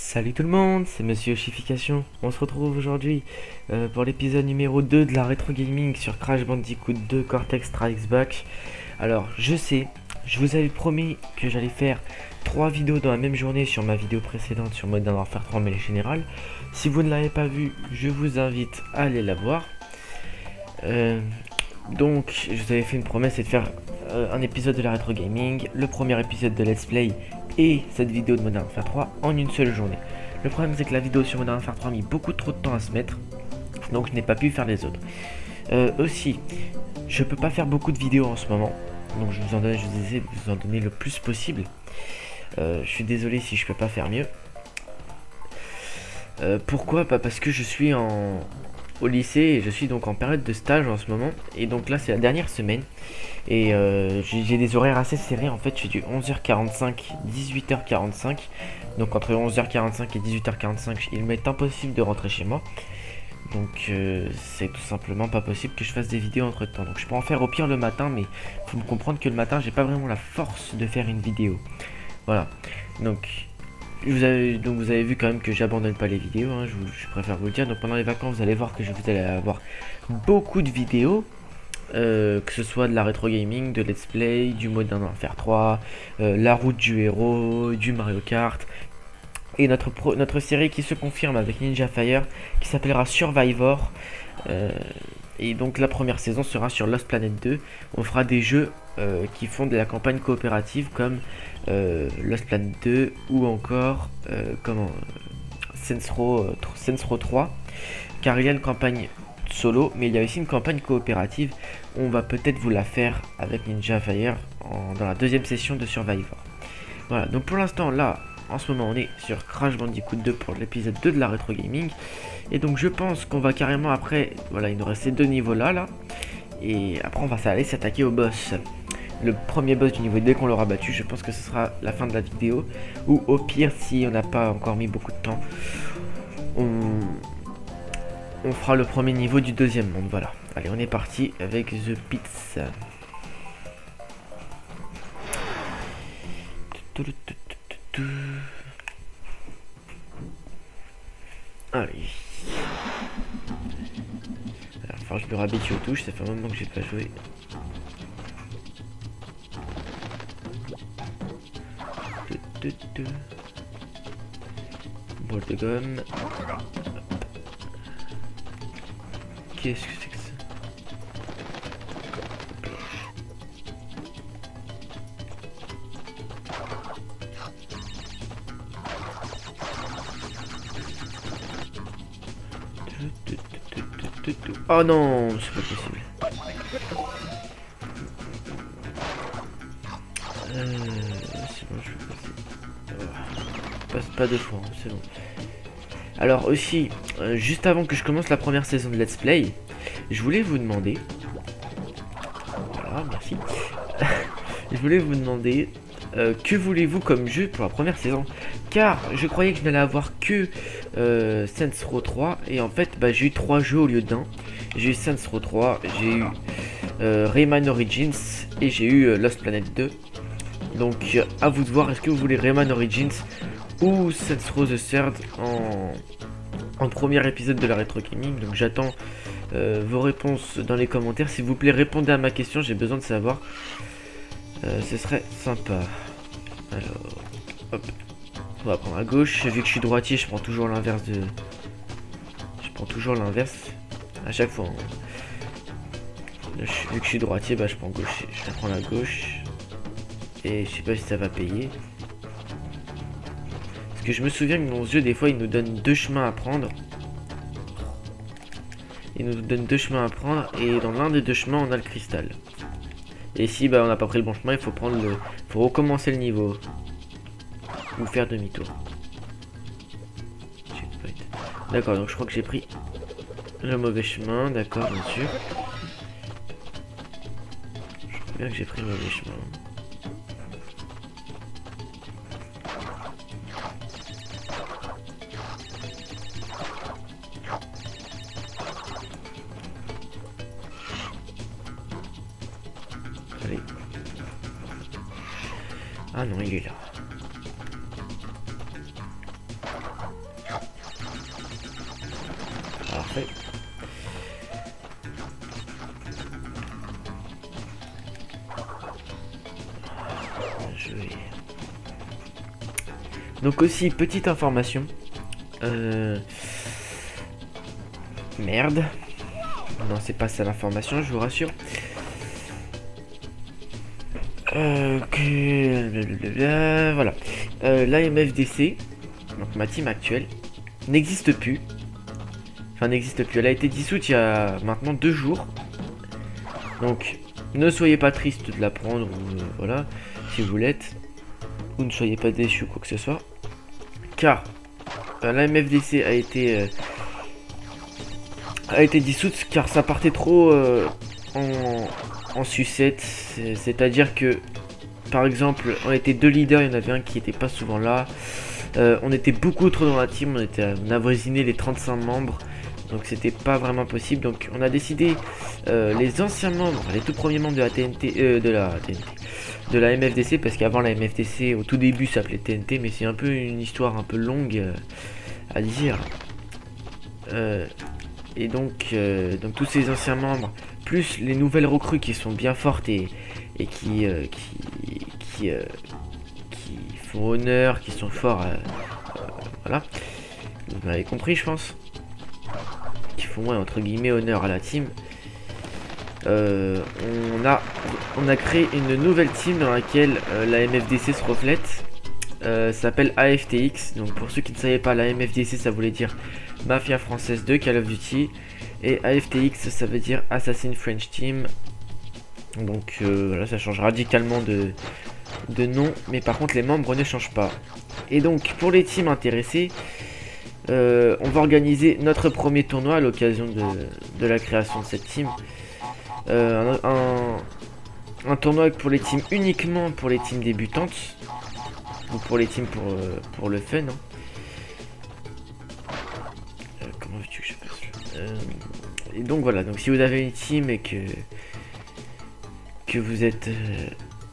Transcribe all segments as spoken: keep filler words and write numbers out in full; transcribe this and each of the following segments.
Salut tout le monde, c'est Monsieur Chification. On se retrouve aujourd'hui euh, pour l'épisode numéro deux de la rétro gaming sur Crash Bandicoot deux Cortex Strikes Back. Alors, je sais, je vous avais promis que j'allais faire trois vidéos dans la même journée sur ma vidéo précédente sur Modern Warfare trois mêlée générale. Si vous ne l'avez pas vue, je vous invite à aller la voir. Euh, donc, je vous avais fait une promesse, c'est de faire euh, un épisode de la rétro gaming, le premier épisode de Let's Play et cette vidéo de Modern Warfare trois en une seule journée. Le problème, c'est que la vidéo sur Modern Warfare trois a mis beaucoup trop de temps à se mettre, donc je n'ai pas pu faire les autres. Euh, aussi, je peux pas faire beaucoup de vidéos en ce moment, donc je vous en donne, je vous essaie de vous en donner le plus possible. Euh, je suis désolé si je peux pas faire mieux. Euh, pourquoi? Pas parce que je suis en au lycée et je suis donc en période de stage en ce moment, et donc là c'est la dernière semaine et euh, j'ai des horaires assez serrés. En fait, je fais du onze heures quarante-cinq dix-huit heures quarante-cinq, donc entre onze heures quarante-cinq et dix-huit heures quarante-cinq il m'est impossible de rentrer chez moi, donc euh, c'est tout simplement pas possible que je fasse des vidéos entre temps. Donc je peux en faire au pire le matin, mais faut me comprendre que le matin j'ai pas vraiment la force de faire une vidéo. Voilà, donc Vous avez, donc vous avez vu quand même que j'abandonne pas les vidéos, hein, je, vous, je préfère vous le dire. Donc pendant les vacances, vous allez voir que je vous allez avoir beaucoup de vidéos, euh, que ce soit de la rétro gaming, de let's play, du Modern Warfare trois, euh, la route du héros, du Mario Kart, et notre, pro, notre série qui se confirme avec Ninja Fire, qui s'appellera Survivor. Euh, et donc la première saison sera sur Lost Planet deux. On fera des jeux euh, qui font de la campagne coopérative comme euh, Lost Planet deux ou encore euh, comment euh, Saints Row, euh, Saints Row trois, car il y a une campagne solo mais il y a aussi une campagne coopérative. On va peut-être vous la faire avec Ninja Fire en, dans la deuxième session de Survivor. Voilà, donc pour l'instant là en ce moment on est sur Crash Bandicoot deux pour l'épisode deux de la rétro gaming, et donc je pense qu'on va carrément après, voilà, il nous reste ces deux niveaux là là, et après on va aller s'attaquer au boss, le premier boss du niveau deux. Qu'on l'aura battu, je pense que ce sera la fin de la vidéo, ou au pire si on n'a pas encore mis beaucoup de temps, on, on fera le premier niveau du deuxième monde. Voilà, allez on est parti avec The Pits. Allez. Alors, faut que je me réhabitue aux touches, ça fait un moment que j'ai pas joué. Boule de gomme. Qu'est-ce que c'est que ça? Oh non, c'est pas possible. Euh, c'est bon, je peux passer. Oh, passe pas deux fois, hein, c'est bon. Alors aussi, euh, juste avant que je commence la première saison de Let's Play, je voulais vous demander... Voilà, merci. Je voulais vous demander... Euh, que voulez-vous comme jeu pour la première saison? Car je croyais que je n'allais avoir que euh, Saints Row trois, et en fait bah, j'ai eu trois jeux au lieu d'un. J'ai eu Saints Row trois, j'ai eu euh, Rayman Origins et j'ai eu euh, Lost Planet deux. Donc euh, à vous de voir, est-ce que vous voulez Rayman Origins ou Saints Row the Third en, en premier épisode de la rétro gaming. Donc j'attends euh, vos réponses dans les commentaires. S'il vous plaît, répondez à ma question, j'ai besoin de savoir. Euh, ce serait sympa. Alors, hop, on va prendre à gauche. Vu que je suis droitier, je prends toujours l'inverse de. Je prends toujours l'inverse à chaque fois. Là, je... Vu que je suis droitier, bah je prends gauche. Je vais prendre à gauche. Et je sais pas si ça va payer. Parce que je me souviens que mon jeu, des fois, il nous donne deux chemins à prendre. Il nous donne deux chemins à prendre, et dans l'un des deux chemins, on a le cristal. Et si bah on n'a pas pris le bon chemin, il faut prendre le, faut recommencer le niveau ou faire demi-tour. D'accord, donc je crois que j'ai pris le mauvais chemin, d'accord, bien sûr. Je crois bien que j'ai pris le mauvais chemin. Allez. Ah non, il est là. peu. Et... Donc aussi, petite information. Euh... Merde. Non, c'est pas ça l'information, je vous rassure. Euh, que... Voilà. Euh, L'A M F D C, donc ma team actuelle, n'existe plus. Enfin, n'existe plus. Elle a été dissoute il y a maintenant deux jours. Donc, ne soyez pas triste de l'apprendre, ou euh, voilà, si vous l'êtes. Ou ne soyez pas déçus ou quoi que ce soit. Car euh, l'A M F D C a été... Euh, a été dissoute car ça partait trop euh, en, en sucette. C'est-à-dire que, par exemple, on était deux leaders, il y en avait un qui était pas souvent là. Euh, on était beaucoup trop dans la team, on était on a voisiné les trente-cinq membres. Donc c'était pas vraiment possible. Donc on a décidé, euh, les anciens membres, les tout premiers membres de la T N T, euh, de la T N T, de la M F D C, parce qu'avant la M F D C au tout début ça s'appelait T N T, mais c'est un peu une histoire un peu longue euh, à dire. Euh, et donc, euh, donc tous ces anciens membres, plus les nouvelles recrues qui sont bien fortes et, et qui, euh, qui, qui, euh, qui font honneur, qui sont forts, euh, euh, voilà, vous m'avez compris je pense. Qui font ouais, entre guillemets honneur à la team. Euh, on a on a créé une nouvelle team dans laquelle euh, la M F D C se reflète. Euh, ça s'appelle A F T X. Donc pour ceux qui ne savaient pas, la M F D C ça voulait dire Mafia Française deux, Call of Duty, et A F T X ça veut dire Assassin French Team. Donc euh, voilà, ça change radicalement de de nom, mais par contre les membres ne changent pas. Et donc pour les teams intéressés, Euh, on va organiser notre premier tournoi à l'occasion de, de la création de cette team. Euh, un, un, un tournoi pour les teams uniquement pour les teams débutantes. Ou pour les teams pour, euh, pour le fun. Hein. Euh, comment veux-tu que je fasse euh, Et donc voilà, donc si vous avez une team et que, que vous êtes... Euh,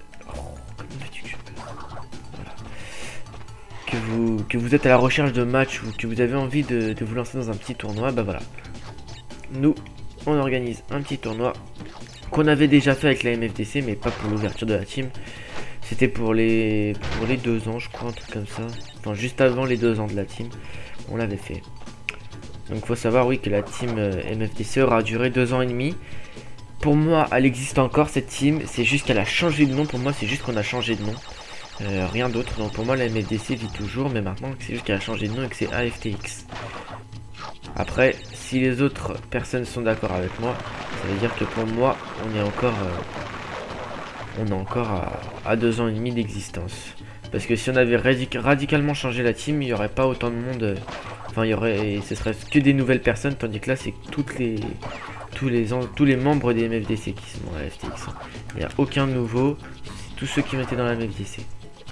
Que vous, que vous êtes à la recherche de matchs ou que vous avez envie de, de vous lancer dans un petit tournoi, bah voilà. Nous, on organise un petit tournoi qu'on avait déjà fait avec la M F D C, mais pas pour l'ouverture de la team. C'était pour les pour les deux ans, je crois, un truc comme ça. Enfin, juste avant les deux ans de la team, on l'avait fait. Donc, faut savoir, oui, que la team euh, M F D C aura duré deux ans et demi. Pour moi, elle existe encore, cette team. C'est juste qu'elle a changé de nom. Pour moi, c'est juste qu'on a changé de nom. Euh, rien d'autre, donc pour moi la M F D C vit toujours, mais maintenant c'est juste qu'elle a changé de nom et que c'est A F T X. Après, si les autres personnes sont d'accord avec moi, ça veut dire que pour moi on est encore euh, on est encore à, à deux ans et demi d'existence. Parce que si on avait radic radicalement changé la team, il n'y aurait pas autant de monde, euh, enfin il y aurait, ce serait que des nouvelles personnes, tandis que là c'est toutes les tous les tous les membres des M F D C qui sont dans la F T X. Il n'y a aucun nouveau, c'est tous ceux qui étaient dans la M F D C.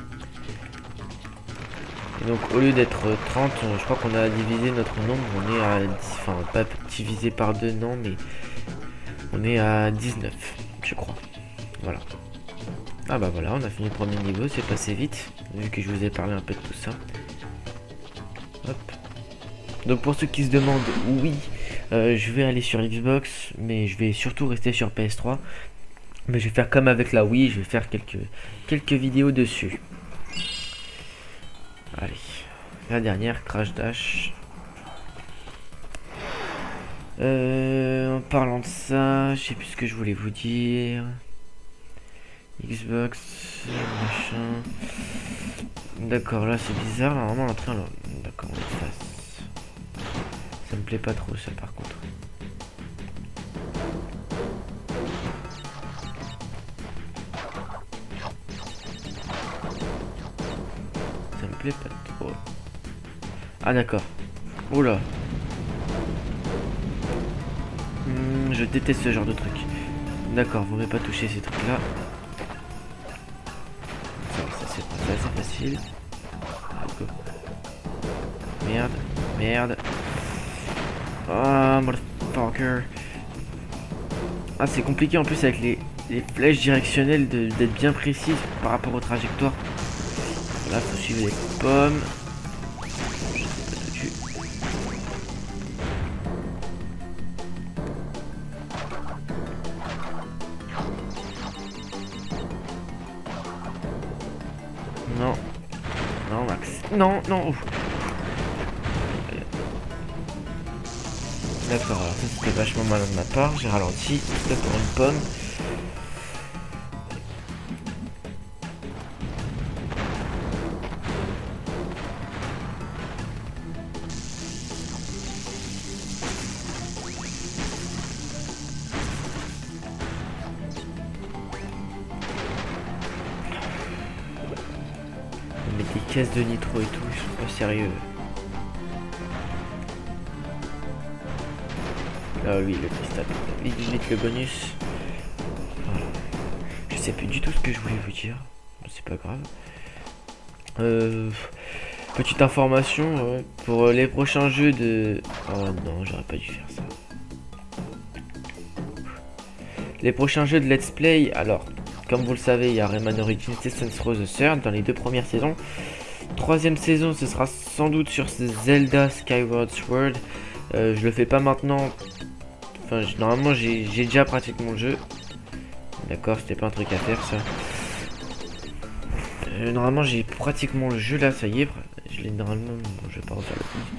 Et donc au lieu d'être trente, je crois qu'on a divisé notre nombre, on est à dix, enfin pas divisé par deux, non, mais on est à dix-neuf, je crois. Voilà. Ah bah voilà, on a fini le premier niveau, c'est passé vite, vu que je vous ai parlé un peu de tout ça. Hop. Donc pour ceux qui se demandent, oui, euh, je vais aller sur Xbox, mais je vais surtout rester sur P S trois. Mais je vais faire comme avec la Wii, je vais faire quelques, quelques vidéos dessus. Allez, la dernière, Crash Dash. Euh, en parlant de ça, je sais plus ce que je voulais vous dire. Xbox, machin. D'accord, là c'est bizarre, normalement l'entrée, alors... D'accord, on efface. Ça me plaît pas trop ça par contre. Ça me plaît pas trop. Ah d'accord. Oula. Hmm, je déteste ce genre de truc. D'accord, vous m'avez pas touché ces trucs là. Ça, ça c'est pas ça, c'est facile. Go. Merde, merde. Ah, motherfucker. Ah, c'est compliqué en plus avec les, les flèches directionnelles d'être bien précises par rapport aux trajectoires. Là, faut suivre les pommes. Non, non. Ouf. D'accord, alors ça c'était vachement malin de ma part. J'ai ralenti. C'était pour une pomme. Mais des caisses de nitro et tout, ils sont pas sérieux. Ah oui, le cristal. Vite le bonus. Voilà. Je sais plus du tout ce que je voulais vous dire. C'est pas grave. Euh, petite information ouais, pour les prochains jeux de... Oh non, j'aurais pas dû faire ça. Les prochains jeux de Let's Play, alors, comme vous le savez, il y a Rayman Origins et Saints Row the Third dans les deux premières saisons. Troisième saison, ce sera sans doute sur Zelda Skyward Sword. Euh, je le fais pas maintenant. Enfin, normalement, j'ai déjà pratiquement le jeu. D'accord, c'était pas un truc à faire, ça. Euh, normalement, j'ai pratiquement le jeu, là, ça y est. Je l'ai normalement... Bon, je vais pas refaire le coup.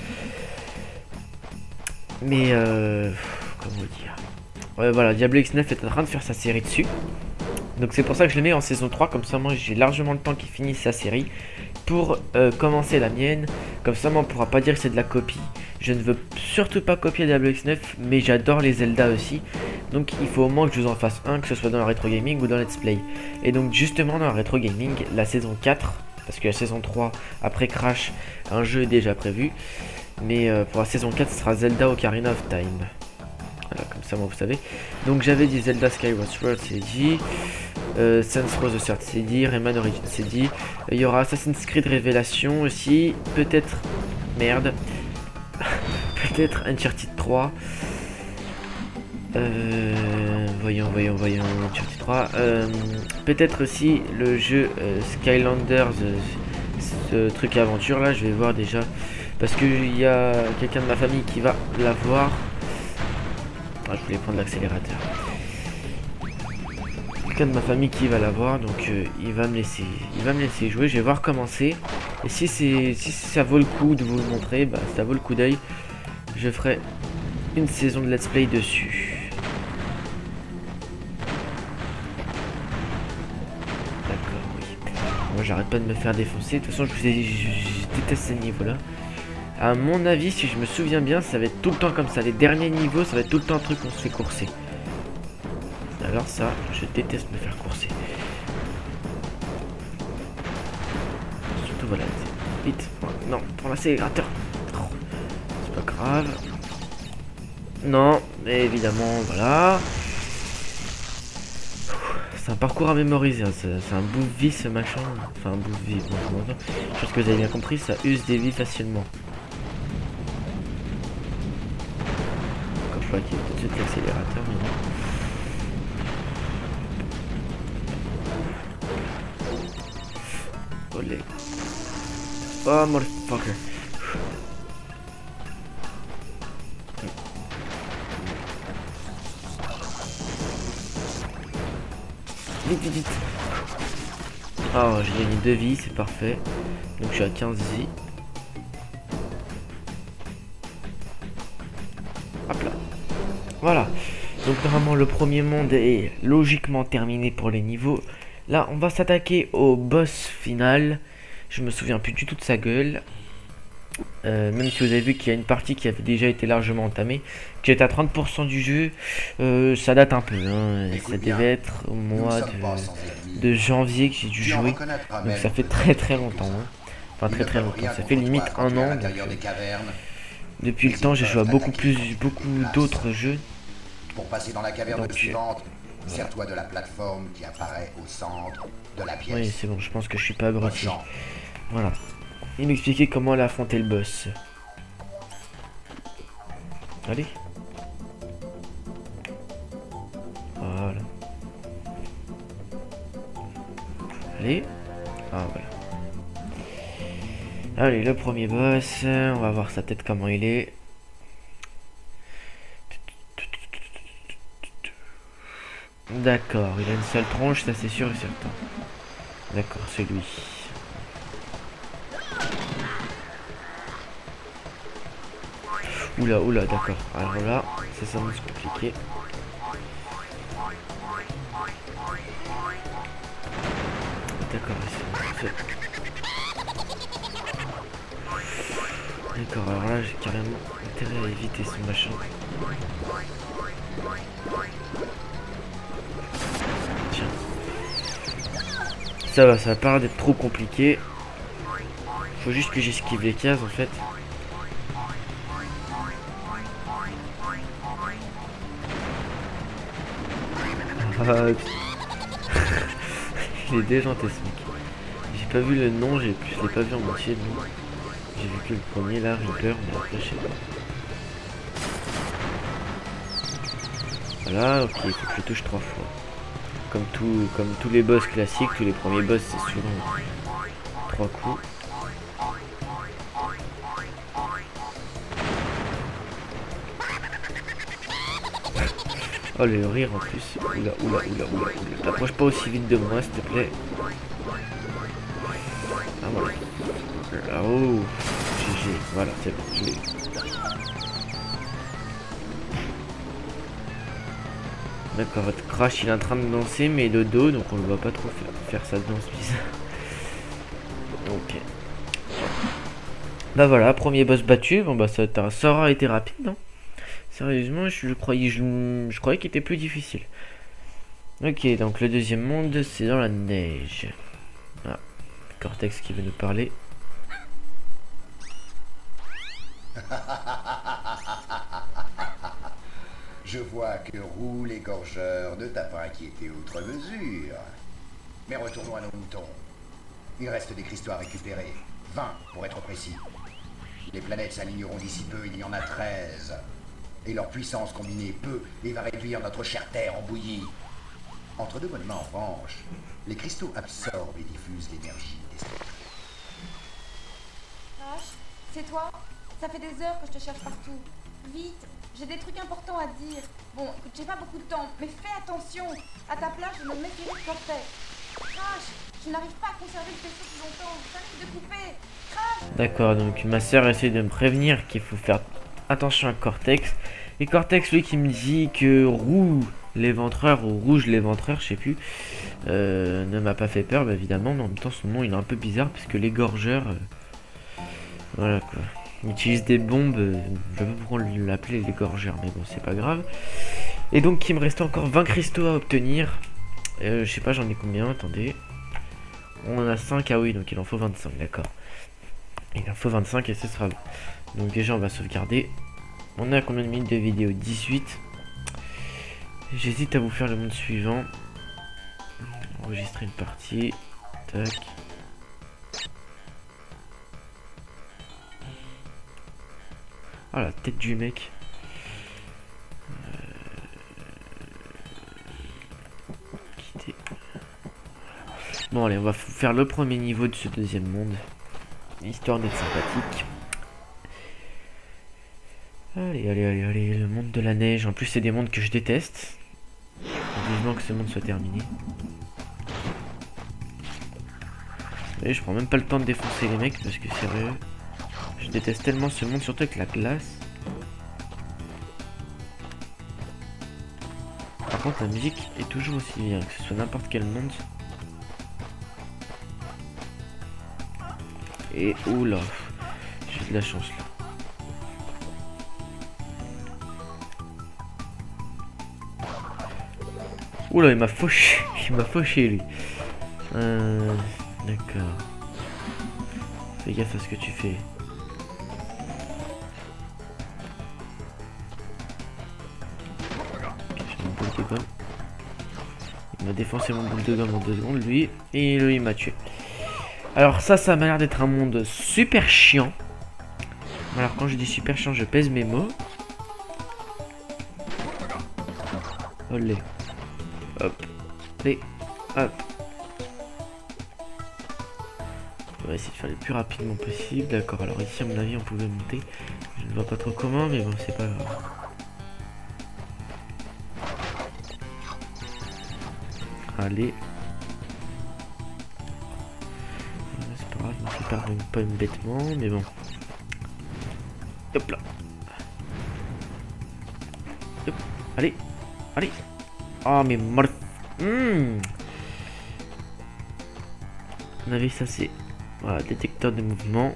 Mais, euh... comment dire... Ouais, voilà, Diablo X neuf est en train de faire sa série dessus. Donc c'est pour ça que je le mets en saison trois. Comme ça, moi, j'ai largement le temps qu'il finisse sa série pour euh, commencer la mienne. Comme ça, moi, on pourra pas dire que c'est de la copie. Je ne veux surtout pas copier Diablo X neuf, mais j'adore les Zelda aussi. Donc il faut au moins que je vous en fasse un, que ce soit dans la rétro gaming ou dans Let's Play. Et donc justement dans la rétro gaming, la saison quatre, parce que la saison trois, après Crash, un jeu est déjà prévu. Mais euh, pour la saison quatre, ce sera Zelda Ocarina of Time. Voilà, comme ça, moi, vous savez. Donc j'avais dit Zelda Skyward Sword, c'est dit. Euh, Saints Row the Third, c'est dit. Rayman Origins, c'est dit. Il y aura Assassin's Creed Révélation aussi. Peut-être... Merde. Peut-être Uncharted trois. Euh, voyons, voyons, voyons. Uncharted trois. Euh, Peut-être aussi le jeu euh, Skylanders. Euh, ce truc aventure là, je vais voir déjà. Parce qu'il y a quelqu'un de ma famille qui va l'avoir. Ah, je voulais prendre l'accélérateur. Quelqu'un de ma famille qui va l'avoir, donc euh, il va me laisser, il va me laisser jouer. Je vais voir comment c'est. Et si c'est, si ça vaut le coup de vous le montrer, bah ça vaut le coup d'œil. Je ferai une saison de let's play dessus. D'accord, oui. Moi, j'arrête pas de me faire défoncer. De toute façon, je, vous ai, je, je, je déteste ces niveaux-là. À mon avis, si je me souviens bien, ça va être tout le temps comme ça. Les derniers niveaux, ça va être tout le temps un truc qu'on se fait courser. Alors ça, je déteste me faire courser. Surtout voilà, vite. Non, prends l'accélérateur. C'est pas grave. Non, mais évidemment, voilà. C'est un parcours à mémoriser. Hein. C'est un bout de vie ce machin. Enfin, un bout de vie. Bon, je pense que vous avez bien compris, ça use des vies facilement. Comme je vois qu'il y a tout de suite l'accélérateur. Olé. Oh, motherfucker. Vite, vite, vite. Oh, j'ai gagné deux vies, c'est parfait. Donc je suis à quinze vies. Hop là. Voilà. Donc normalement le premier monde est logiquement terminé pour les niveaux. Là, on va s'attaquer au boss final. Je me souviens plus du tout de sa gueule. Euh, même si vous avez vu qu'il y a une partie qui avait déjà été largement entamée, qui est à trente pour cent du jeu, euh, ça date un peu. Hein. Ça devait être au mois de, de janvier que j'ai dû jouer. Donc ça fait très très longtemps. Hein. Enfin très très longtemps. Ça fait limite un an. Donc, euh, depuis le temps, j'ai joué à beaucoup plus, beaucoup d'autres jeux. Pour passer dans la caverne suivante, sers-toi de la plateforme qui apparaît au centre de la pièce. Oui, c'est bon, je pense que je suis pas abruti. Voilà. Il m'expliquait comment elle a affronté le boss. Allez. Voilà. Allez. Ah, voilà. Allez, le premier boss. On va voir sa tête, comment il est. D'accord, il a une seule tronche, ça c'est sûr et certain. D'accord, c'est lui. Oula, oula, d'accord. Alors là, ça s'annonce compliqué. D'accord, c'est... D'accord, alors là, j'ai carrément intérêt à éviter ce machin. Tiens. Ça va, ça va pas l'air d'être trop compliqué. Faut juste que j'esquive les cases, en fait. Ah, il est déjanté ce mec. J'ai pas vu le nom, j'ai je l'ai pas vu en entier. J'ai vu que le premier là, Reaper, mais après je sais pas. Voilà, ok, il faut que je touche trois fois. Comme, tout, comme tous les boss classiques, tous les premiers boss c'est souvent trois coups. Oh le rire en plus. Oula, oula, oula, oula, oula. T'approches pas aussi vite de moi s'il te plaît. Ah voilà. Là-haut. G G. Voilà, c'est bon, je l'ai eu. D'accord, votre Crash il est en train de danser mais de dos donc on ne va pas trop faire, faire sa danse bizarre. Ok. Bah voilà, premier boss battu. Bon bah ça, ça aura été rapide non? Sérieusement, je, je croyais, je, je croyais qu'il était plus difficile. Ok, donc le deuxième monde, c'est dans la neige. Ah, Cortex qui veut nous parler. Je vois que Roux l'égorgeur ne t'a pas inquiété outre mesure. Mais retournons à nos moutons. Il reste des cristaux à récupérer. vingt pour être précis. Les planètes s'aligneront d'ici peu, il y en a treize. Et leur puissance combinée peut et va réduire notre chère Terre en bouillie. Entre deux bonnes mains en revanche, les cristaux absorbent et diffusent l'énergie des stars. Crash, c'est toi? Ça fait des heures que je te cherche partout. Vite, j'ai des trucs importants à te dire. Bon, écoute, j'ai pas beaucoup de temps, mais fais attention. À ta place, je me méfierai de Cortex. Crash, je n'arrive pas à conserver le vaisseau plus longtemps. Ça risque de couper. Crash! D'accord, donc ma soeur essaie de me prévenir qu'il faut faire attention à Cortex. Et Cortex, lui, qui me dit que Roux l'éventreur ou Rouge l'éventreur, je sais plus, euh, ne m'a pas fait peur, bah, évidemment, mais en même temps, son nom il est un peu bizarre parce que l'égorgeur, euh, voilà quoi. Il utilise des bombes, euh, je sais pas pourquoi on l'appelait l'égorgeur, mais bon, c'est pas grave. Et donc, il me reste encore vingt cristaux à obtenir. Euh, je sais pas, j'en ai combien, attendez. On en a cinq, ah oui, donc il en faut vingt-cinq, d'accord. Il en faut vingt-cinq et ce sera bon. Donc déjà, on va sauvegarder. On a combien de minutes de vidéo? dix-huit. J'hésite à vous faire le monde suivant. Enregistrer une partie. Tac. Ah, la tête du mec. Euh... Quitter. Bon, allez, on va faire le premier niveau de ce deuxième monde. Histoire d'être sympathique. Allez, allez, allez, allez, le monde de la neige. En plus, c'est des mondes que je déteste. Vivement que ce monde soit terminé. Et je prends même pas le temps de défoncer les mecs parce que sérieux, je déteste tellement ce monde, surtout avec la glace. Par contre, la musique est toujours aussi bien, que ce soit n'importe quel monde. Et oula, j'ai de la chance là. Oula, il m'a fauché, il m'a fauché lui. Euh, D'accord. Fais gaffe à ce que tu fais. Okay, j'ai mon boule de gomme. Il m'a défoncé mon boule de gomme en deux secondes, lui. Et lui, il m'a tué. Alors ça, ça m'a l'air d'être un monde super chiant. Alors quand je dis super chiant, je pèse mes mots. Olé. Hop. Allez. Hop. On va essayer de faire le plus rapidement possible. D'accord, alors ici à mon avis on pouvait monter. Je ne vois pas trop comment, mais bon, c'est pas grave. Allez. C'est pas grave, je me fais pas, pas bêtement, mais bon. Hop là. allez, allez. Oh, mais mort. Mmh. On avait ça, c'est... Voilà, détecteur de mouvement.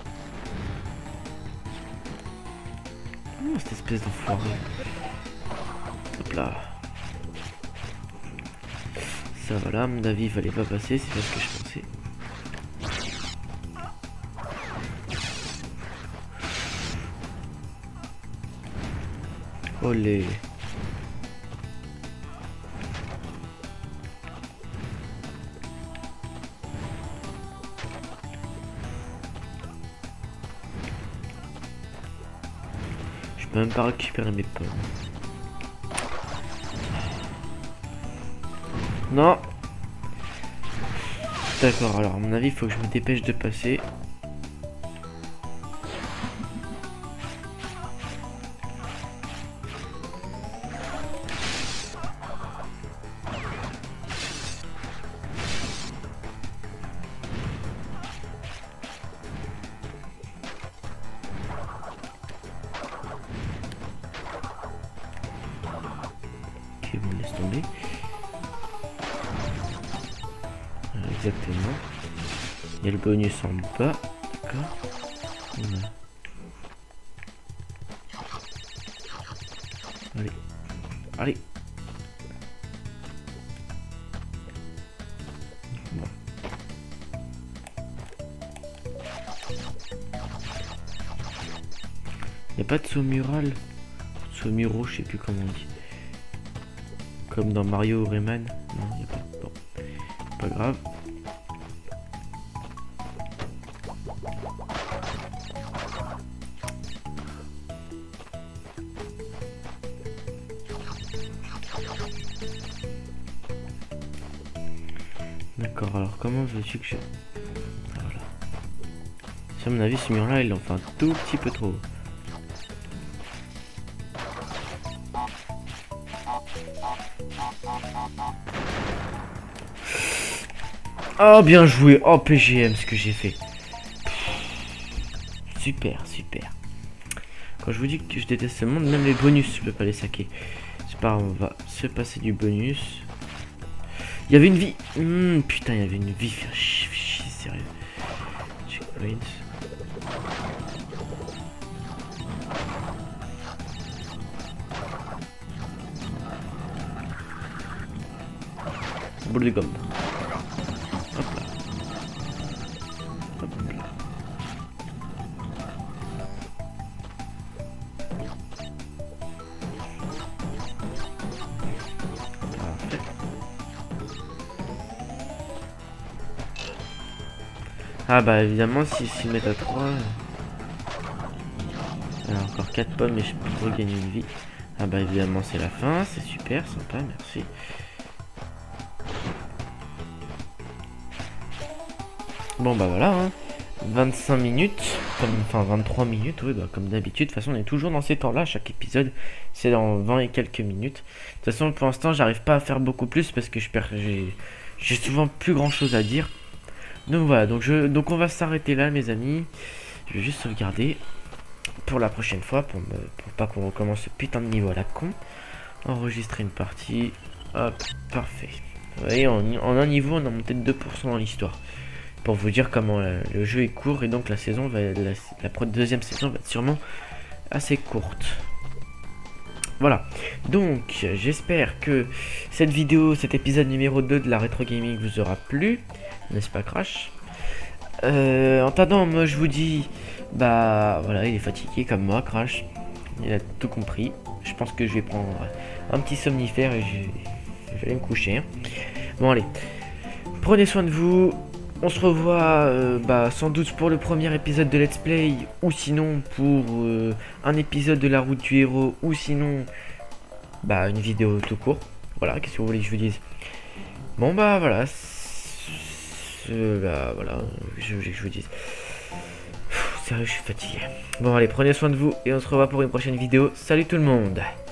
Oh, cette espèce d'enfoiré. Hop là. Ça, voilà, à mon avis, il fallait pas passer, c'est pas ce que je pensais. Olé. Je peux même pas récupérer mes pommes. Non. D'accord, alors à mon avis, il faut que je me dépêche de passer. Ok, vous me laissez tomber. Voilà, exactement. Il y a le bonus en bas. D'accord. Voilà. Allez. Allez. Bon. Il n'y a pas de saut mural. Saut muro, je sais plus comment on dit. Comme dans Mario ou Rayman. Non, il n'y a pas. Bon. Pas grave. D'accord, alors comment veux-tu que je... Voilà. Si à mon avis ce mur là il en fait un tout petit peu trop. Oh bien joué. Oh P G M ce que j'ai fait. Super, super. Quand je vous dis que je déteste ce monde, même les bonus je peux pas les saquer. C'est pas grave, on va se passer du bonus. Il y avait une vie. Mmh, putain, il y avait une vie. Faire chier, chier, sérieux. Checkpoint. Boule de gomme. Hop là. Hop là. Parfait. Ah bah évidemment si s'y mettent à trois. Alors encore quatre pommes et je peux regagner une vie. Ah bah évidemment c'est la fin, c'est super, sympa, merci. Bon bah voilà, hein. vingt-cinq minutes, comme, enfin vingt-trois minutes, oui bah comme d'habitude, de toute façon on est toujours dans ces temps-là, chaque épisode c'est dans vingt et quelques minutes. De toute façon pour l'instant j'arrive pas à faire beaucoup plus parce que je perds, j'ai souvent plus grand chose à dire. Donc voilà, donc, je, donc on va s'arrêter là mes amis, je vais juste sauvegarder pour la prochaine fois, pour, me, pour pas qu'on recommence ce putain de niveau à la con. Enregistrer une partie, hop, parfait. Vous voyez, en, en un niveau on a monté de deux pour cent dans l'histoire. Pour vous dire comment euh, le jeu est court et donc la saison va la, la deuxième saison va être sûrement assez courte. Voilà, donc j'espère que cette vidéo, cet épisode numéro deux de la Retro Gaming vous aura plu, n'est-ce pas Crash? euh, En attendant, moi je vous dis, bah voilà, il est fatigué comme moi, Crash, il a tout compris. Je pense que je vais prendre un petit somnifère et je, je vais aller me coucher. Hein. Bon allez, prenez soin de vous. On se revoit euh, bah, sans doute pour le premier épisode de Let's Play, ou sinon pour euh, un épisode de la route du héros, ou sinon bah, une vidéo tout court. Voilà, qu'est-ce que vous voulez que je vous dise? Bon bah voilà, bah, voilà, je voulais que je vous dise. Pff, sérieux, je suis fatigué. Bon allez, prenez soin de vous et on se revoit pour une prochaine vidéo. Salut tout le monde!